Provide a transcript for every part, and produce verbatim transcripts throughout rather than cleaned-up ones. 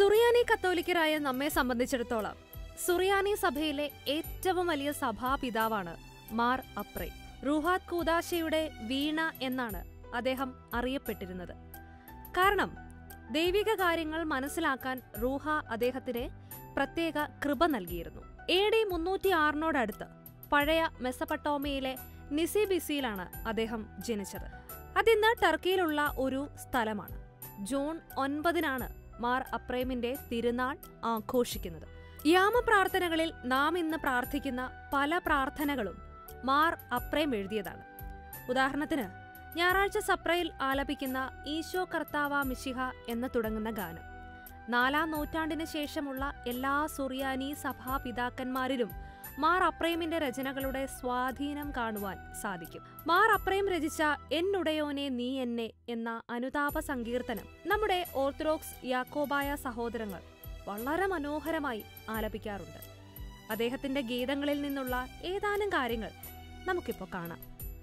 സുറിയാനി കത്തോലിക്കരായ നമ്മെ സംബന്ധിച്ചിടത്തോളം സുറിയാനി സഭയിലെ ഏറ്റവും വലിയ സഭാപിതാവാണ് മാർ അപ്രേം. റൂഹാത്ത് കൂദാശയുടെ വീണ എന്നാണ് അദ്ദേഹം അറിയപ്പെട്ടിരുന്നത്. കാരണം ദൈവിക കാര്യങ്ങൾ മനസ്സിലാക്കാൻ റൂഹ അദ്ദേഹത്തിന് പ്രത്യേക കൃപ നൽകിയിരുന്നു. എ ഡി മുന്നൂറ്റി ആറിനോടടുത്ത് പഴയ മെസപ്പട്ടോമിയയിലെ നിസിബിസിയിലാണ് അദ്ദേഹം ജനിച്ചത്. അതിന്ന് ടർക്കിയിലുള്ള ഒരു സ്ഥലമാണ്. ജൂൺ ഒൻപതിനാണ് മാർ അപ്രേമിന്റെ തിരുനാൾ ആഘോഷിക്കുന്നത്. യാമപ്രാർത്ഥനകളിൽ നാം ഇന്ന് പ്രാർത്ഥിക്കുന്ന പല പ്രാർത്ഥനകളും മാർ അപ്രേം എഴുതിയതാണ്. ഉദാഹരണത്തിന് ഞായറാഴ്ച സപ്രയിൽ ആലപിക്കുന്ന ഈശോ കർത്താവ മിശിഹ എന്ന് തുടങ്ങുന്ന ഗാനം നാലാം നൂറ്റാണ്ടിന് ശേഷമുള്ള എല്ലാ സുറിയാനി സഭാപിതാക്കന്മാരിലും മാർ അപ്രേമിന്റെ രചനകളുടെ സ്വാധീനം കാണുവാൻ സാധിക്കും. മാർ അപ്രേം രചിച്ച എന്നുടയോനെ നീ എന്നെ എന്ന അനുതാപ സങ്കീർത്തനം നമ്മുടെ ഓർത്തഡോക്സ് യാക്കോബായ സഹോദരങ്ങൾ വളരെ മനോഹരമായി ആലപിക്കാറുണ്ട്. അദ്ദേഹത്തിന്റെ ഗീതങ്ങളിൽ നിന്നുള്ള ഏതാനും കാര്യങ്ങൾ നമുക്കിപ്പോൾ കാണാം.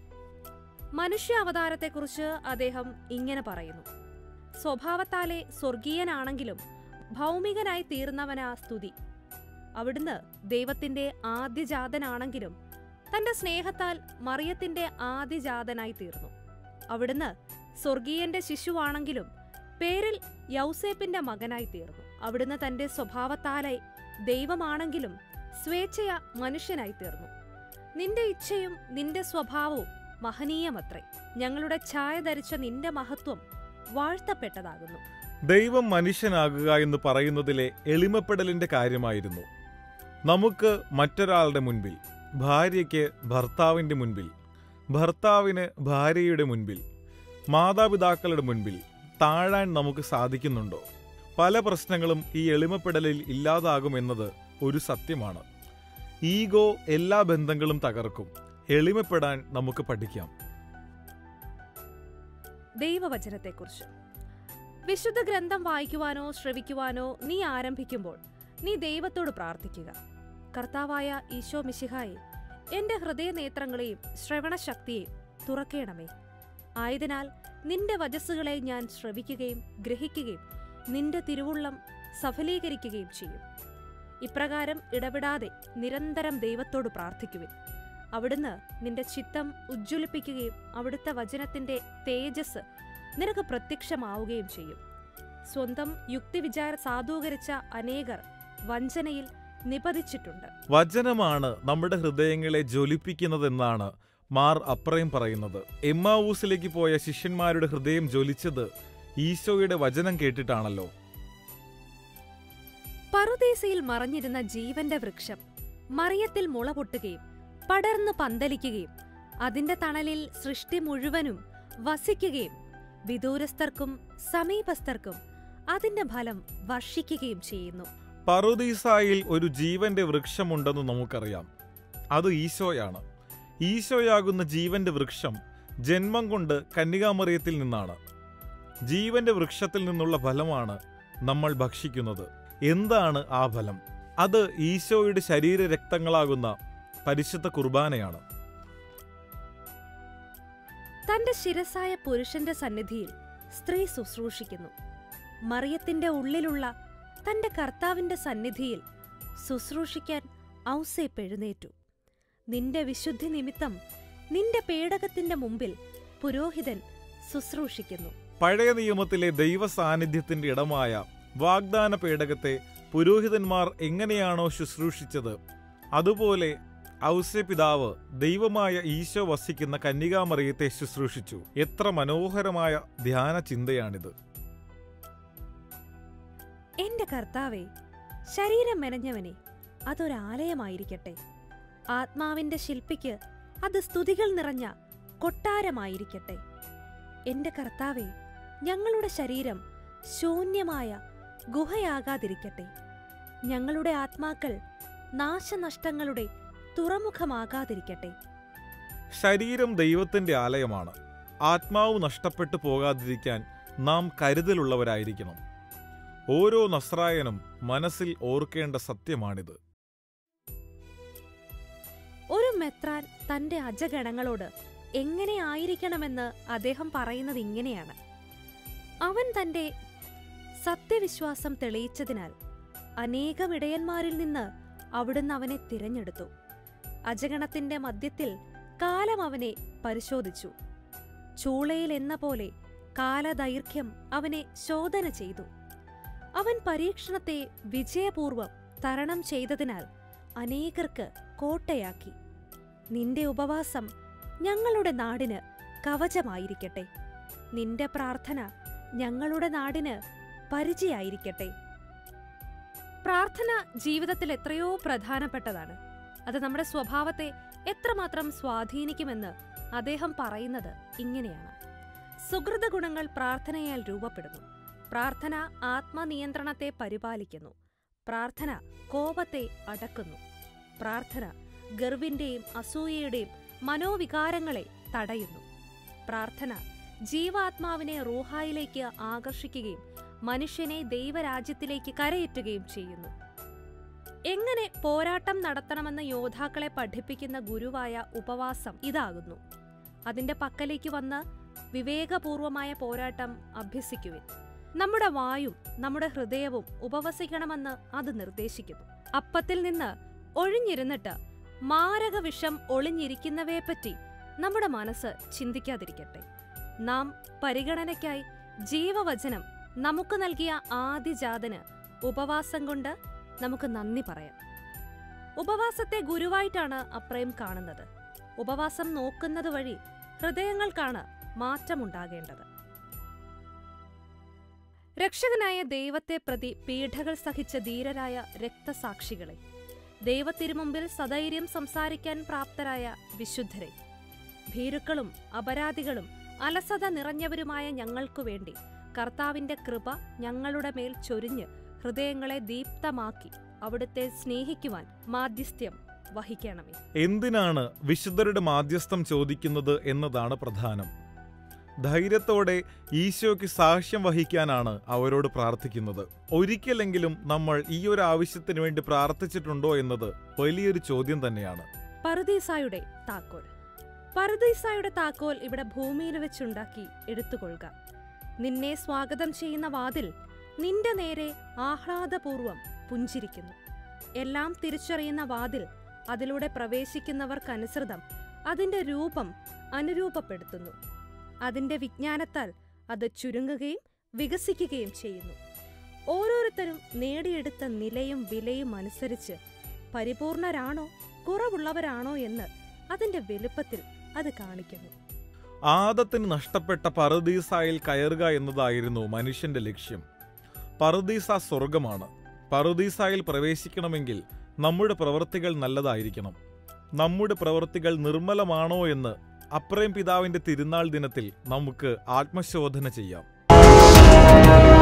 മനുഷ്യ അവതാരത്തെക്കുറിച്ച് അദ്ദേഹം ഇങ്ങനെ പറയുന്നു: സ്വഭാവത്താലെ സ്വർഗീയനാണെങ്കിലും ഭൗമികനായി തീർന്നവനാ സ്തുതി. അവിടുന്ന് ദൈവത്തിന്റെ ആദ്യജാതനാണെങ്കിലും തന്റെ സ്നേഹത്താൽ മറിയത്തിന്റെ ആദ്യജാതനായി തീർന്നു. അവിടുന്ന് സ്വർഗീയന്റെ ശിശുവാണെങ്കിലും പേരിൽ യൗസേപ്പിന്റെ മകനായി തീർന്നു. അവിടുന്ന് തന്റെ സ്വഭാവത്താലെ ദൈവമാണെങ്കിലും സ്വേച്ഛയ മനുഷ്യനായി തീർന്നു. നിന്റെ ഇച്ഛയും നിന്റെ സ്വഭാവവും മഹനീയമത്രേ. ഞങ്ങളുടെ ഛായ ധരിച്ച നിന്റെ മഹത്വം വാഴ്ത്തപ്പെട്ടതാകുന്നു. ദൈവം മനുഷ്യനാകുക എന്ന് പറയുന്നതിലെ എളിമപ്പെടലിന്റെ കാര്യമായിരുന്നു. നമുക്ക് മറ്റൊരാളുടെ മുൻപിൽ, ഭാര്യയ്ക്ക് ഭർത്താവിന്റെ മുൻപിൽ, ഭർത്താവിന് ഭാര്യയുടെ മുൻപിൽ, മാതാപിതാക്കളുടെ മുൻപിൽ താഴാൻ നമുക്ക് സാധിക്കുന്നുണ്ടോ? പല പ്രശ്നങ്ങളും ഈ എളിമപ്പെടലിൽ ഇല്ലാതാകുമെന്നത് ഒരു സത്യമാണ്. ഈഗോ എല്ലാ ബന്ധങ്ങളും തകർക്കും. എളിമപ്പെടാൻ നമുക്ക് പഠിക്കാം. ദൈവവചനത്തെക്കുറിച്ച് വിശുദ്ധ ഗ്രന്ഥം വായിക്കുവാനോ ശ്രവിക്കുവാനോ നീ ആരംഭിക്കുമ്പോൾ നീ ദൈവത്തോട് പ്രാർത്ഥിക്കുക: കർത്താവായ ഈശോ മിശിഹായെ, എന്റെ ഹൃദയനേത്രങ്ങളെയും ശ്രവണശക്തിയെയും തുറക്കേണമേ. ആയതിനാൽ നിന്റെ വചസ്സുകളെ ഞാൻ ശ്രവിക്കുകയും ഗ്രഹിക്കുകയും നിന്റെ തിരുവുള്ളം സഫലീകരിക്കുകയും ചെയ്യും. ഇപ്രകാരം ഇടപെടാതെ നിരന്തരം ദൈവത്തോട് പ്രാർത്ഥിക്കുവിൻ. അവിടുന്ന് നിന്റെ ചിത്തം ഉജ്ജ്വലിപ്പിക്കുകയും അവിടുത്തെ വചനത്തിന്റെ തേജസ് നിനക്ക് പ്രത്യക്ഷമാവുകയും ചെയ്യും. സ്വന്തം യുക്തിവിചാര സാധൂകരിച്ച അനേകർ വഞ്ചനയിൽ നിപതിച്ചിട്ടുണ്ട്. വചനമാണ് നമ്മുടെ ഹൃദയങ്ങളെ ജ്വലിപ്പിക്കുന്നതെന്നാണ് മാർ അപ്രേം പറയുന്നത്. എമ്മാവൂസിലേക്ക് പോയ ശിഷ്യന്മാരുടെ ഹൃദയം ജ്വലിച്ചത് ഈശോയുടെ വചനം കേട്ടിട്ടാണല്ലോ. പറുദീസയിൽ മറഞ്ഞിരുന്ന ജീവന്റെ വൃക്ഷം മറിയത്തിൽ മുളപൊട്ടുകയും പടർന്നു പന്തലിക്കുകയും അതിന്റെ തണലിൽ സൃഷ്ടി മുഴുവനും വസിക്കുകയും വിദൂരസ്ഥർക്കും സമീപസ്ഥർക്കും അതിന്റെ ഫലം വർഷിക്കുകയും ചെയ്യുന്നു. പറുദീസായിൽ ഒരു ജീവന്റെ വൃക്ഷമുണ്ടെന്ന് നമുക്കറിയാം. അത് ഈശോയാണ്. ഈശോയാകുന്ന ജീവന്റെ വൃക്ഷം ജന്മം കൊണ്ട് കന്യകാമറിയത്തിൽ നിന്നാണ്. ജീവന്റെ വൃക്ഷത്തിൽ നിന്നുള്ള ഫലമാണ് നമ്മൾ ഭക്ഷിക്കുന്നത്. എന്താണ് ആ ഫലം? അത് ഈശോയുടെ ശരീരരക്തങ്ങളാകുന്ന പരിശുദ്ധ കുർബാനയാണ്. തന്റെ ശിരസായ പുരുഷന്റെ സന്നിധിയിൽ സ്ത്രീ ശുശ്രൂഷിക്കുന്നു. മറിയത്തിന്റെ ഉള്ളിലുള്ള തന്റെ കർത്താവിന്റെ സന്നിധിയിൽ ശുശ്രൂഷിക്കാൻ ഔസേപ്പ് എഴുന്നേറ്റു. നിന്റെ വിശുദ്ധി നിമിത്തം നിന്റെ പേടകത്തിന്റെ മുമ്പിൽ പുരോഹിതൻ ശുശ്രൂഷിക്കുന്നു. പഴയ നിയമത്തിലെ ദൈവ സാന്നിധ്യത്തിന്റെ ഇടമായ വാഗ്ദാന പേടകത്തെ പുരോഹിതന്മാർ എങ്ങനെയാണോ ശുശ്രൂഷിച്ചത്, അതുപോലെ ഔസേപിതാവ് ദൈവമായ ഈശോ വസിക്കുന്ന കന്യകാമറിയത്തെ ശുശ്രൂഷിച്ചു. എത്ര മനോഹരമായ ധ്യാന ചിന്തയാണിത്! എന്റെ കർത്താവേ, ശരീരം മെനഞ്ഞവനെ, അതൊരാലയമായിരിക്കട്ടെ. ആത്മാവിന്റെ ശില്പിക്ക് അത് സ്തുതികൾ നിറഞ്ഞ കൊട്ടാരമായിരിക്കട്ടെ. എന്റെ കർത്താവേ, ഞങ്ങളുടെ ശരീരം ശൂന്യമായ ഗുഹയാകാതിരിക്കട്ടെ. ഞങ്ങളുടെ ആത്മാക്കൾ നാശനഷ്ടങ്ങളുടെ തുറമുഖമാകാതിരിക്കട്ടെ. ശരീരം ദൈവത്തിന്റെ ആലയമാണ്. ആത്മാവ് നഷ്ടപ്പെട്ടു പോകാതിരിക്കാൻ നാം കരുതലുള്ളവരായിരിക്കണം. ഓരോ നസ്രായനും മനസ്സിൽ ഓർക്കേണ്ട സത്യമാണിത്. ഒരു മെത്രാൻ തന്റെ അജഗണങ്ങളോട് എങ്ങനെ ആയിരിക്കണമെന്ന് അദ്ദേഹം പറയുന്നത് ഇങ്ങനെയാണ്: അവൻ തന്റെ സത്യവിശ്വാസം തെളിയിച്ചതിനാൽ അനേകം ഇടയന്മാരിൽ നിന്ന് അവിടുന്ന് അവനെ തിരഞ്ഞെടുത്തു. അജഗണത്തിന്റെ മധ്യത്തിൽ കാലം അവനെ പരിശോധിച്ചു. ചൂളയിൽ എന്ന പോലെ കാലദൈർഘ്യം അവനെ ശോധന ചെയ്തു. അവൻ പരീക്ഷണത്തെ വിജയപൂർവം തരണം ചെയ്തതിനാൽ അനേകർക്ക് കോട്ടയാക്കി. നിന്റെ ഉപവാസം ഞങ്ങളുടെ നാടിന് കവചമായിരിക്കട്ടെ. നിന്റെ പ്രാർത്ഥന ഞങ്ങളുടെ നാടിന് പരിചയായിരിക്കട്ടെ. പ്രാർത്ഥന ജീവിതത്തിൽ എത്രയോ പ്രധാനപ്പെട്ടതാണ്. അത് നമ്മുടെ സ്വഭാവത്തെ എത്രമാത്രം സ്വാധീനിക്കുമെന്ന് അദ്ദേഹം പറയുന്നത് ഇങ്ങനെയാണ്: സുഹൃത ഗുണങ്ങൾ പ്രാർത്ഥനയാൽ രൂപപ്പെടുന്നു. പ്രാർത്ഥന ആത്മനിയന്ത്രണത്തെ പരിപാലിക്കുന്നു. പ്രാർത്ഥന കോപത്തെ അടക്കുന്നു. പ്രാർത്ഥന ഗർവിന്റെയും അസൂയയുടെയും മനോവികാരങ്ങളെ തടയുന്നു. പ്രാർത്ഥന ജീവാത്മാവിനെ റൂഹായിലേക്ക് ആകർഷിക്കുകയും മനുഷ്യനെ ദൈവരാജ്യത്തിലേക്ക് കരയേറ്റുകയും ചെയ്യുന്നു. എങ്ങനെ പോരാട്ടം നടത്തണമെന്ന് യോദ്ധാക്കളെ പഠിപ്പിക്കുന്ന ഗുരുവായ ഉപവാസം ഇതാകുന്നു. അതിന്റെ പക്കലേക്ക് വന്ന് വിവേകപൂർവമായ പോരാട്ടം അഭ്യസിക്കുവിൻ. നമ്മുടെ വായും നമ്മുടെ ഹൃദയവും ഉപവസിക്കണമെന്ന് അത് നിർദ്ദേശിക്കുന്നു. അപ്പത്തിൽ നിന്ന് ഒഴിഞ്ഞിരുന്നിട്ട് മാരക വിഷം ഒളിഞ്ഞിരിക്കുന്നവയെപ്പറ്റി നമ്മുടെ മനസ്സ് ചിന്തിക്കാതിരിക്കട്ടെ. നാം പരിഗണനയ്ക്കായി ജീവവചനം നമുക്ക് നൽകിയ ആദിജാതന് ഉപവാസം കൊണ്ട് നമുക്ക് നന്ദി പറയാം. ഉപവാസത്തെ ഗുരുവായിട്ടാണ് അപ്രയം കാണുന്നത്. ഉപവാസം നോക്കുന്നത് വഴി ഹൃദയങ്ങൾക്കാണ് മാറ്റമുണ്ടാകേണ്ടത്. രക്ഷകനായ ദൈവത്തെ പ്രതി പീഡകൾ സഹിച്ച ധീരരായ രക്തസാക്ഷികളെ, ദൈവത്തിരുമുമ്പിൽ സധൈര്യം സംസാരിക്കാൻ പ്രാപ്തരായ വിശുദ്ധരെ, ഭീരുക്കളും അപരാധികളും അലസത നിറഞ്ഞവരുമായ ഞങ്ങൾക്കു വേണ്ടി കർത്താവിന്റെ കൃപ ഞങ്ങളുടെ മേൽ ചൊരിഞ്ഞ് ഹൃദയങ്ങളെ ദീപ്തമാക്കി അവിടുത്തെ സ്നേഹിക്കുവാൻ മാധ്യസ്ഥ്യം വഹിക്കണമേ. എന്തിനാണ് വിശുദ്ധരുടെ മാധ്യസ്ഥം ചോദിക്കുന്നത് എന്നതാണ് പ്രധാനം. ധൈര്യത്തോടെ ഈശോയ്ക്ക് സാക്ഷ്യം വഹിക്കാനാണ് അവരോട് പ്രാർത്ഥിക്കുന്നത്. ഒരിക്കലെങ്കിലും നമ്മൾ ഈ ഒരു ആവശ്യത്തിന് വേണ്ടി പ്രാർത്ഥിച്ചിട്ടുണ്ടോ എന്നത് വലിയൊരു ചോദ്യം തന്നെയാണ്. പറുദീസായുടെ താക്കോൽ. പറുദീസായുടെ താക്കോൽ ഇവിടെ ഭൂമിയിൽ വെച്ചുണ്ടാക്കി എടുത്തുകൊള്ളുക. നിന്നെ സ്വാഗതം ചെയ്യുന്ന വാതിൽ നിന്റെ നേരെ ആഹ്ലാദപൂർവം പുഞ്ചിരിക്കുന്നു. എല്ലാം തിരിച്ചറിയുന്ന വാതിൽ അതിലൂടെ പ്രവേശിക്കുന്നവർക്കനുസൃതം അതിന്റെ രൂപം അനുരൂപപ്പെടുത്തുന്നു. അതിന്റെ വിജ്ഞാനത്താൽ അത് ചുരുങ്ങുകയും വികസിക്കുകയും ചെയ്യുന്നു. ഓരോരുത്തരും നേടിയെടുത്ത നിലയും വിലയും അനുസരിച്ച് പരിപൂർണരാണോ കുറവുള്ളവരാണോ എന്ന് അതിന്റെ വലുപ്പത്തിൽ അത് കാണിക്കുന്നു. ആദത്തിന് നഷ്ടപ്പെട്ട പറുദീസായിൽ കയറുക എന്നതായിരുന്നു മനുഷ്യന്റെ ലക്ഷ്യം. പറുദീസ സ്വർഗമാണ്. പറുദീസായിൽ പ്രവേശിക്കണമെങ്കിൽ നമ്മുടെ പ്രവൃത്തികൾ നല്ലതായിരിക്കണം. നമ്മുടെ പ്രവൃത്തികൾ നിർമ്മലമാണോ എന്ന് അപ്രയം പിതാവിന്റെ തിരുനാൾ ദിനത്തിൽ നമുക്ക് ആത്മശോധന ചെയ്യാം.